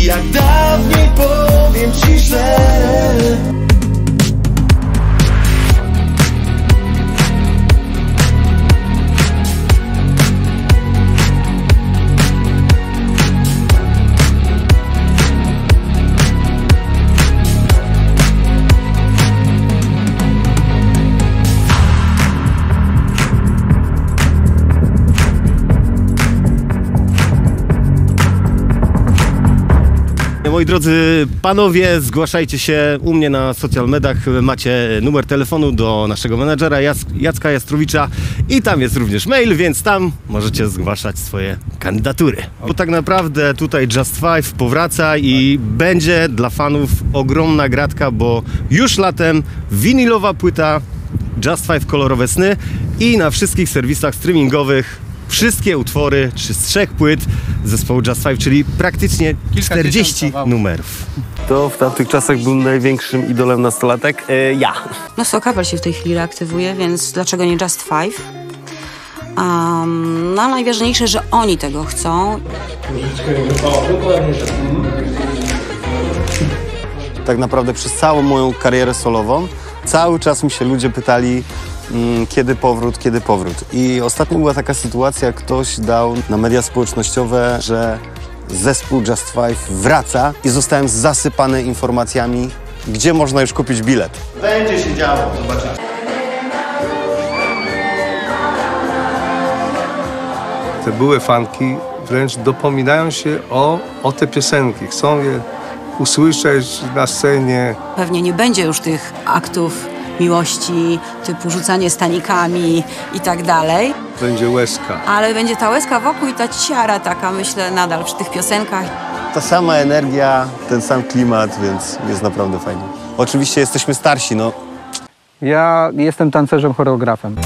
jak dawniej, powiem ci, że Moi drodzy panowie, zgłaszajcie się u mnie na social mediach, macie numer telefonu do naszego menadżera Jacka Jastrowicza i tam jest również mail, więc tam możecie zgłaszać swoje kandydatury. Bo tak naprawdę tutaj Just Five powraca i będzie dla fanów ogromna gratka, bo już latem winylowa płyta Just Five Kolorowe Sny i na wszystkich serwisach streamingowych wszystkie utwory, czy z 3 płyt zespołu Just Five, czyli praktycznie 40 numerów. Kto w tamtych czasach był największym idolem nastolatek? Ja. No Sokapel się w tej chwili reaktywuje, więc dlaczego nie Just Five? No najważniejsze, że oni tego chcą. Tak naprawdę przez całą moją karierę solową cały czas mi się ludzie pytali, kiedy powrót, kiedy powrót. I ostatnio była taka sytuacja, ktoś dał na media społecznościowe, że zespół Just Five wraca i zostałem zasypany informacjami, gdzie można już kupić bilet. Będzie się działo, zobaczymy. Te były fanki wręcz dopominają się o te piosenki. Chcą je usłyszeć na scenie. Pewnie nie będzie już tych aktów miłości, typu rzucanie stanikami i tak dalej. Będzie łezka. Ale będzie ta łezka wokół i ta ciara taka, myślę, nadal przy tych piosenkach. Ta sama energia, ten sam klimat, więc jest naprawdę fajnie. Oczywiście jesteśmy starsi, no. Ja jestem tancerzem, choreografem.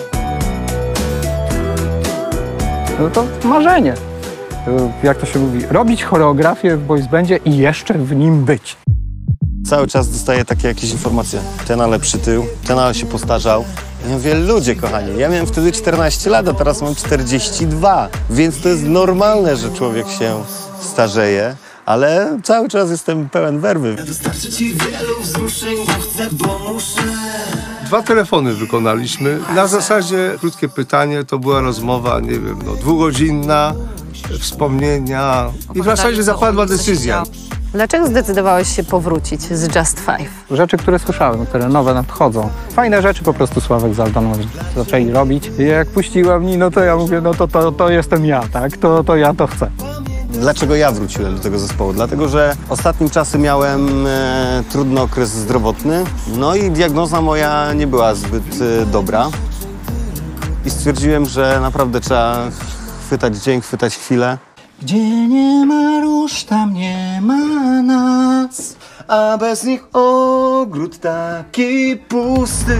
No to marzenie. Jak to się mówi? Robić choreografię w boys bandzie i jeszcze w nim być. Cały czas dostaję takie jakieś informacje. Ten ale przytył, ten ale się postarzał. Ja mówię, ludzie kochani, ja miałem wtedy 14 lat, a teraz mam 42. Więc to jest normalne, że człowiek się starzeje, ale cały czas jestem pełen werwy. Dostarczę ci wielu wzruszeń, bo chcę, bo muszę. 2 telefony wykonaliśmy. Na zasadzie krótkie pytanie, to była rozmowa, nie wiem, no 2-godzinna, wspomnienia i w zasadzie zapadła decyzja. Dlaczego zdecydowałeś się powrócić z Just Five? Rzeczy, które słyszałem, które nowe nadchodzą. Fajne rzeczy po prostu Sławek z Aldoną zaczęli robić. I jak puściła mnie, no to ja mówię, no to jestem ja, tak? To ja to chcę. Dlaczego ja wróciłem do tego zespołu? Dlatego, że ostatnim czasem miałem trudny okres zdrowotny, no i diagnoza moja nie była zbyt dobra. I stwierdziłem, że naprawdę trzeba chwytać dzień, chwytać chwilę. Gdzie nie ma róż, tam nie ma nas, a bez nich ogród taki pusty.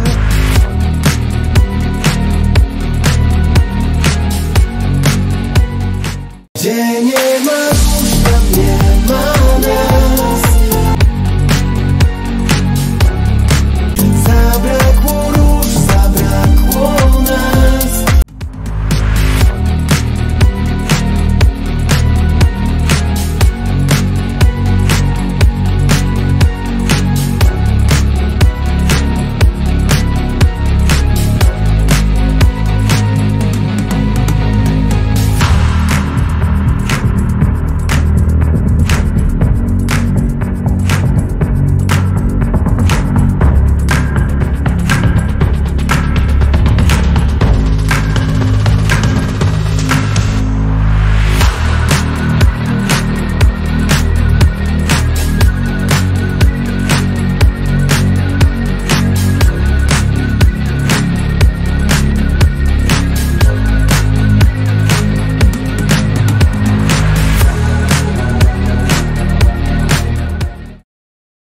Gdzie nie